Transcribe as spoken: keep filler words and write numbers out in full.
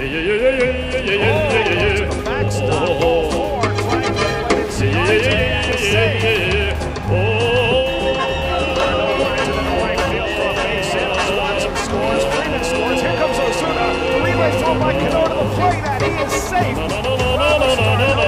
Backstop, ball forward, trying to get inside to save. Watson scores, Freeman scores, here comes Ozuna, the relay thrown by Cano to the plate, and he is safe.